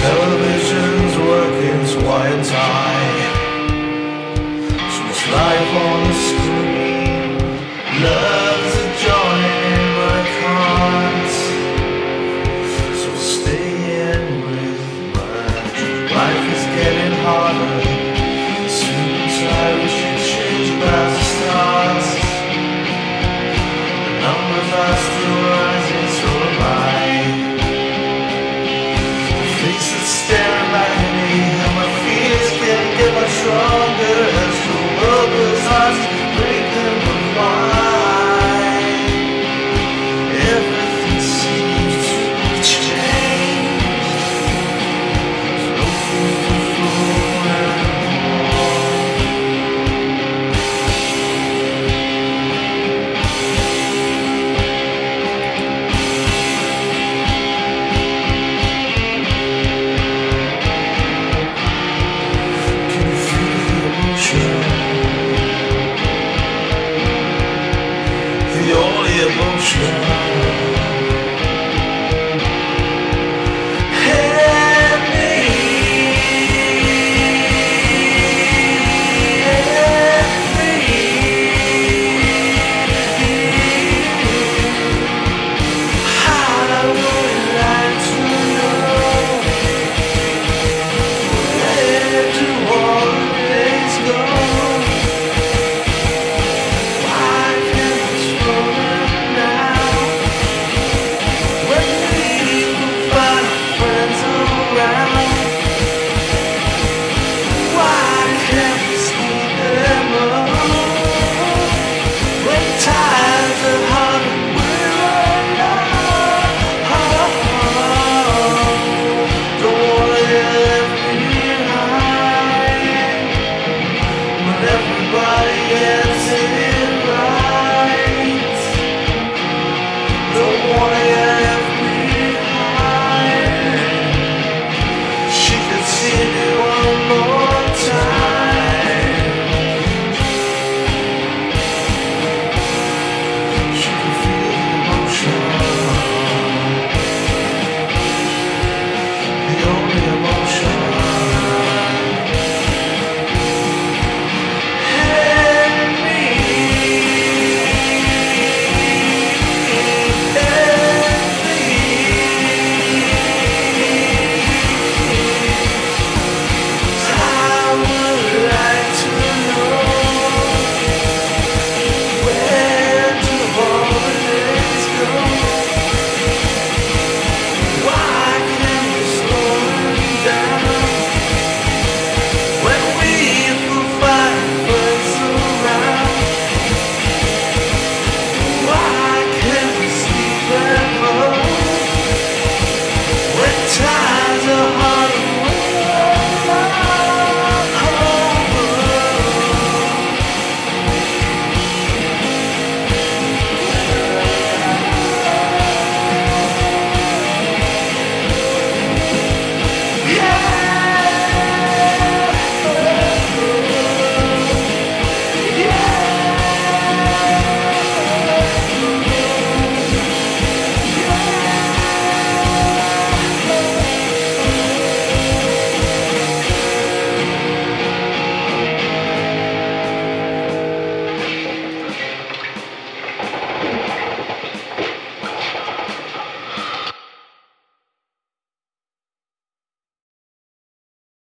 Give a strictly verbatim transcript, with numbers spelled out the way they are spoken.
Television's working so why and tie. So much life on the screen. Love to join in but I can't. So stay in with my dream. Life is getting harder. Sometimes we should change about the stars. The numbers are still rising, so am I. Staring back at me, and my fears can't get much stronger as the world goes on to break them apart. Everything seems to change. There's no food for food anymore. The only emotion